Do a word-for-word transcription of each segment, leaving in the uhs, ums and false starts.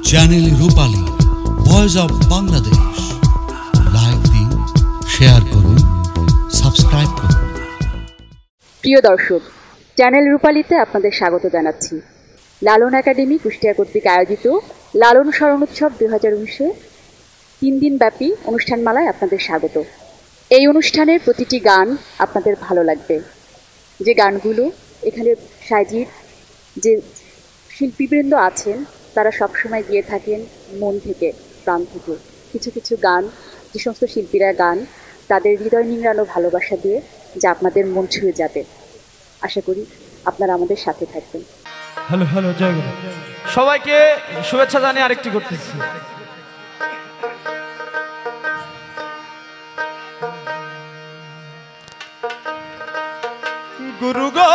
Channel Rupali, voice of Bangladesh. Like দিন, share করুন, subscribe করুন। প্রিয় দর্শক, চ্যানেল রূপালীতে আপনাদের স্বাগত জানাচ্ছি। লালন একাডেমি কুষ্টিয়া কর্তৃক আয়োজিত লালন স্মরণোৎসব দুই হাজার উনিশে তিন দিন ব্যাপী অনুষ্ঠানমালায় আপনাদের স্বাগত। এই অনুষ্ঠানের প্রতিটি গান আপনাদের ভালো লাগবে। যে গানগুলো এখানে সাজির যে শিল্পীবৃন্দ আছেন তারা সবসময় গিয়ে থাকেন মন থেকে, প্রাণ থেকে। কিছু কিছু গান, যে সমস্ত শিল্পীরা গান তাদের হৃদয় নিংড়ানো ভালোবাসা দিয়ে যা আপনাদের মন ছুঁয়ে যাবে। আশা করি আপনারা আমাদের সাথে থাকবেন। হ্যালো হ্যালো জয় গুরু, সবাইকে শুভেচ্ছা জানিয়ে আরেকটি করতেছি। গুরু গো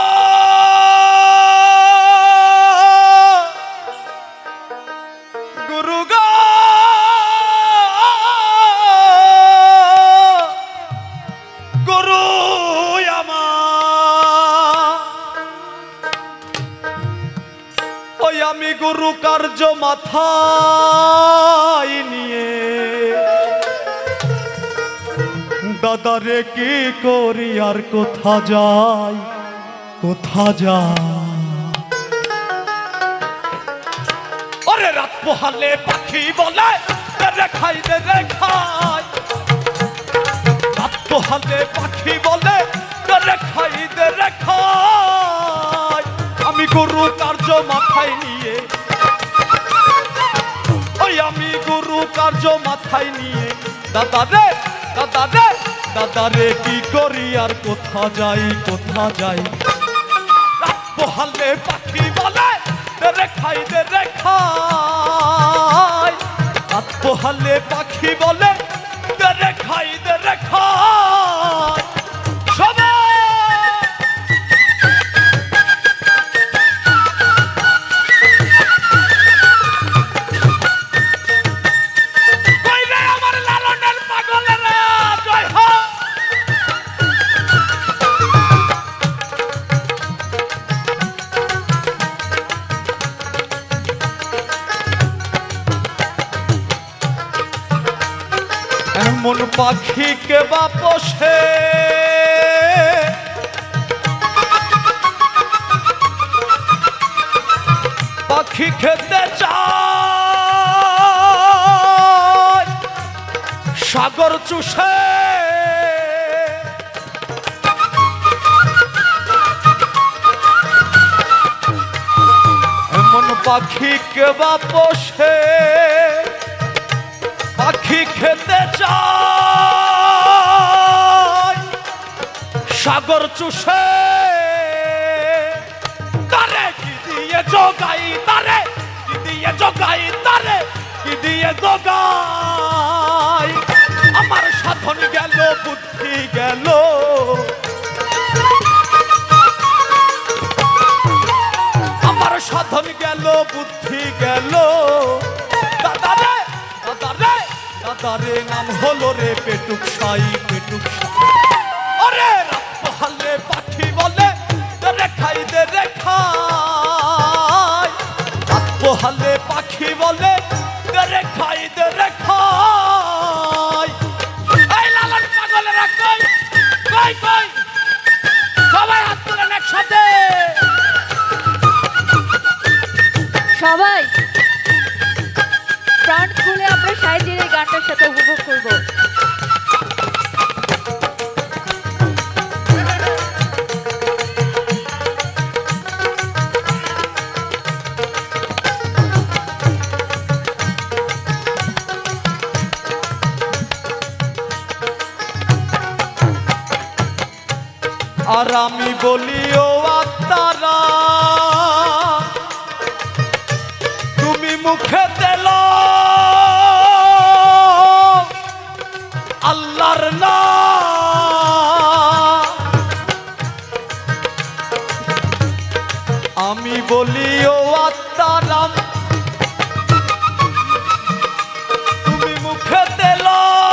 গুরু গো গুরু আমার, ওই আমি গুরু কার্য মাথায় নিয়ে দাদারে কি করি আর কোথা যাই কোথা যাই। ওরে রাত পোহালে পাখি বলে রে খাই রে খাই, রাত পোহালে পাখি বলে রে খাই রে খাই। আমি গুরু কার্য মাথায় নিয়ে, ওই আমি গুরু কার্য মাথায় নিয়ে দাদা রে দাদা রে দাদা রে কি করি আর কোথা যাই কোথা যাই। রাত পোহালে পাখি বলে রে খাই রে খাই, রাত পোহালে পাখি বলে রে খাই রে খাই। সবাই এমন পাখিকে বাপসে পাখি খেতে চায় সাগর চুষে, এমন পাখিকে বাপসে পাখি খেতে চায় সাগর চুষে। তারে কি দিয়ে জগাই, তারে কি দিয়ে জগাই, তারে কি দিয়ে জগাই। আমার সাধন গেল বুদ্ধি গেল, আমার সাধন গেল বুদ্ধি গেল। দাদা রে দাদা রে দাদা রে নাম হলো রে পেটুক সাই পেটুক সাই। ওরে রাত পোহালে পাখি বলে রে খাই দে রে খাই, রাত পোহালে পাখি বলে রে খাই দে রে খাই। এই লালন পাগলেরা কই কই কই, সবাই হাত তুলেন একসাথে। সবাই প্রাণ খুলে আমরা সাইজের এই গানটার সাথে উপভোগ করব। আর আমি বলি ও আত্মারা তুমি মুখে দিল আল্লাহর নাম, আমি বলি ও আত্মারা তুমি মুখে দিল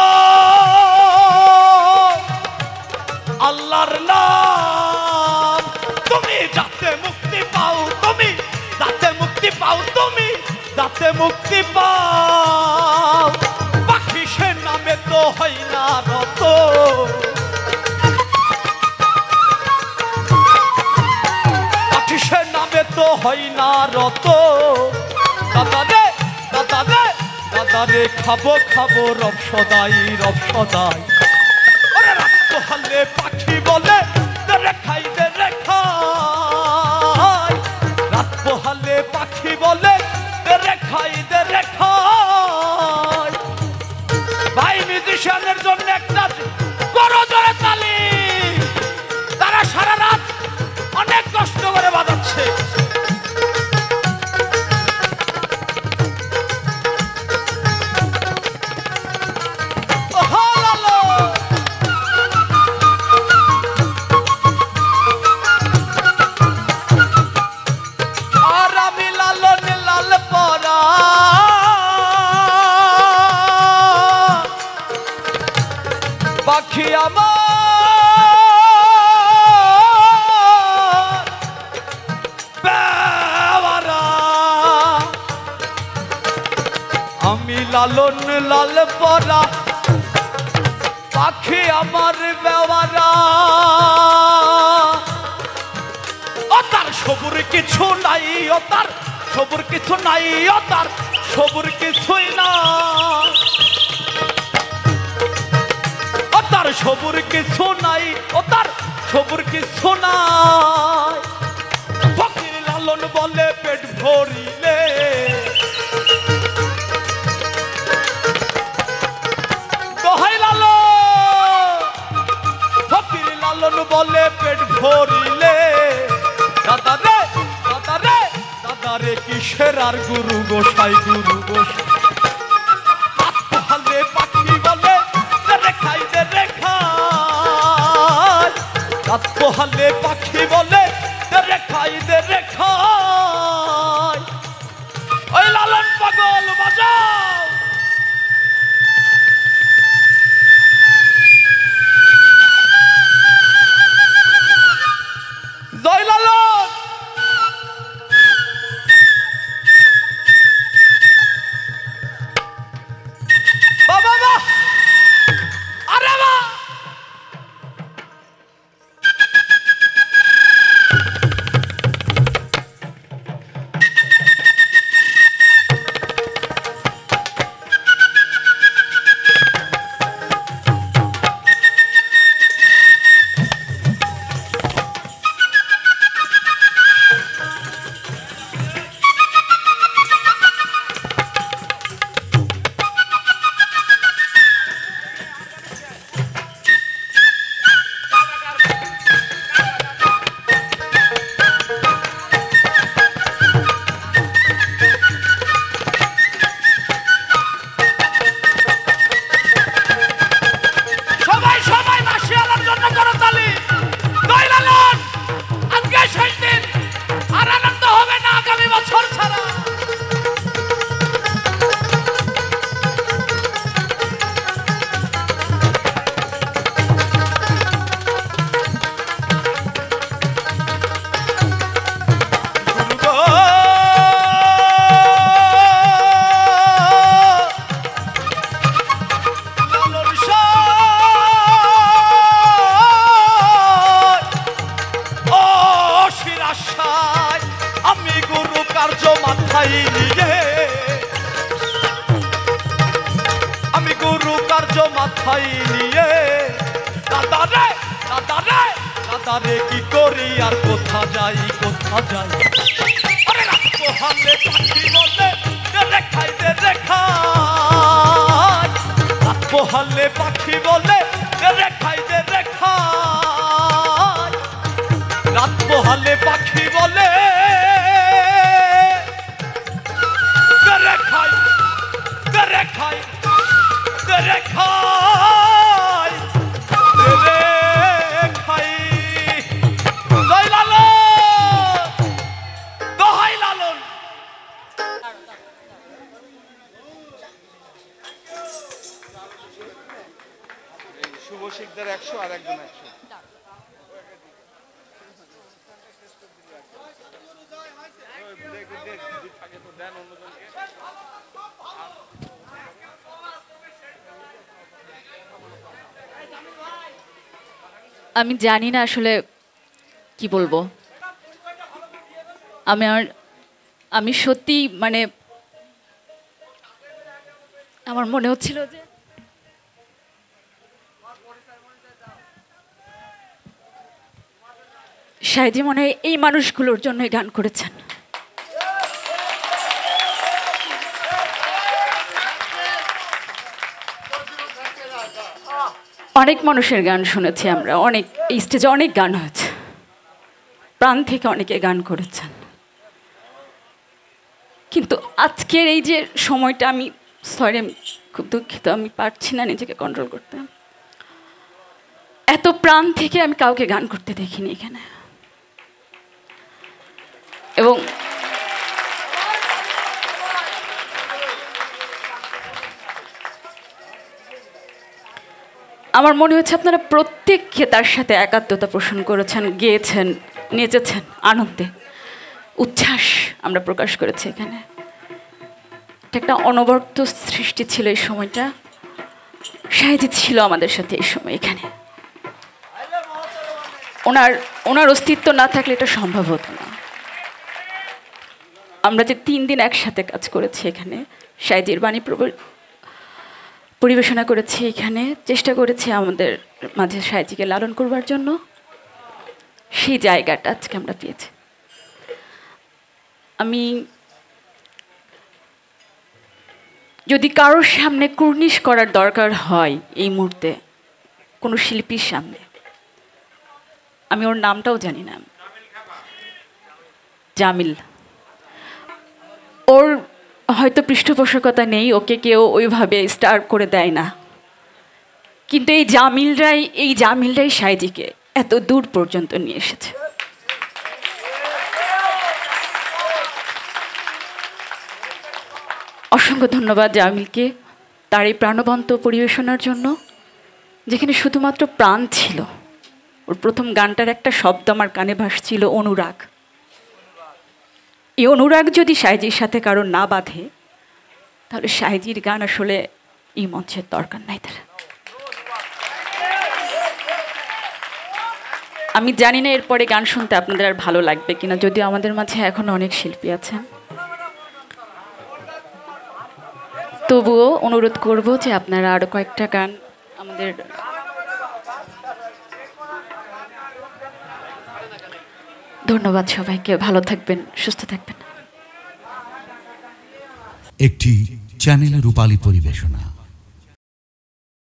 আল্লাহর নাম। তুমি যাতে মুক্তি পাও, তুমি যাতে মুক্তি পাও, তুমি যাতে মুক্তি পাও পাখি সে নামে তো হয় না রত পাখি সে নামে তো হয় না রত দাদা রে দাদা রে দাদা রে খাবো খাবো রব সদাই রব সদাই ওরে রাত পোহালে পাখি বলে রে খাই দে রে খাই রাত পোহালে পাখি বলে রে খাই দে রে খাই ভাই মিউজিশিয়ানের জন্য একটা বড় জোরে তালি তারা সারা রাত অনেক কষ্ট করে বাজাচ্ছে পাখি আমার বেওয়ারা আমি লালন লাল পরা পাখি আমার বেওয়ারা ও তার সবুর কিছু নাই ও তার সবুর কিছু নাই ও তার সবুর কিছুই না তার সবুর কিছু নাই ও তার সবুর কিছু নাই ফকির লালন বলে পেট ভরিলে দোহাই লালন ফকির লালন বলে পেট ভরিলে দাদা রে দাদা রে দাদা রে কিসের আর গুরু গোসাই গুরু গোসাই পাখি বলে খাই দে রে খাই রাত পোহালে পাখি বলে রে খাই দে রে খাই ওই লালন পাগল বাজাও জয় লালন বাবা বাবা আরে বাবা আমি গুরু কার্য মাথায় নিয়ে দাদা রে দাদা রে দাদা রে কি করি আর কোথা যাই কোথা যাই আরে রাত পোহালে পাখি বলে রে খাই দে রে খাই রাত পোহালে পাখি বলে রে খাই দে রে খাই রাত পোহালে পাখি বলে রে খাই রে খাই রে খাই রে খাই জয় লালন দোহাই লালন শুভ শিকদার একশো আর একজন একশো থাকে তো দেন অন্যজনকে আমি জানি না আসলে কি বলবো। আমি আর আমি সত্যি মানে আমার মনে হচ্ছিল যে শাহেজি মনে হয় এই মানুষগুলোর জন্যই গান করেছেন। অনেক মানুষের গান শুনেছি আমরা, অনেক এই স্টেজে অনেক গান হয়েছে, প্রাণ থেকে অনেকে গান করেছেন, কিন্তু আজকের এই যে সময়টা আমি সরি আমি খুব দুঃখিত, আমি পারছি না নিজেকে কন্ট্রোল করতে। এত প্রাণ থেকে আমি কাউকে গান করতে দেখিনি এখানে। এবং আমার মনে হচ্ছে আপনারা প্রত্যেককে তার সাথে একাত্মতা পোষণ করেছেন, গেয়েছেন, নেচেছেন, আনন্দে উচ্ছ্বাস আমরা প্রকাশ করেছি এখানে। এটা একটা অনবরত সৃষ্টি ছিল এই সময়টা। শাহেজি ছিল আমাদের সাথে এই সময় এখানে। ওনার ওনার অস্তিত্ব না থাকলে এটা সম্ভব হতো না। আমরা যে তিন দিন একসাথে কাজ করেছি এখানে, শাহেজির বাণী পরিবেশনা করেছি এখানে, চেষ্টা করেছি আমাদের মাঝে শাহেজিকে লালন করবার জন্য, সেই জায়গাটা আজকে আমরা পেয়েছি। আমি যদি কারোর সামনে কুর্নিশ করার দরকার হয় এই মুহূর্তে কোনো শিল্পীর সামনে, আমি ওর নামটাও জানি না, জামিল, ওর হয়তো পৃষ্ঠপোষকতা নেই, ওকে কেউ ওইভাবে স্টার করে দেয় না, কিন্তু এই জামিলরাই এই জামিলরাই শাহেজিকে এত দূর পর্যন্ত নিয়ে এসেছে। অসংখ্য ধন্যবাদ জামিলকে তার এই প্রাণবন্ত পরিবেশনার জন্য, যেখানে শুধুমাত্র প্রাণ ছিল। ওর প্রথম গানটার একটা শব্দ আমার কানে ভাসছিল, অনুরাগ। এই অনুরাগ যদি শাহেজির সাথে কারো না বাঁধে, তাহলে শাহেজির গান আসলে এই মঞ্চের দরকার নাই তার। আমি জানি না এরপরে গান শুনতে আপনাদের আর ভালো লাগবে কিনা, যদিও আমাদের মাঝে এখন অনেক শিল্পী আছেন, তবুও অনুরোধ করব যে আপনারা আরো কয়েকটা গান আমাদের ধন্যবাদ সবাইকে, ভালো থাকবেন, সুস্থ থাকবেন। একটি চ্যানেল রূপালী পরিবেশনা।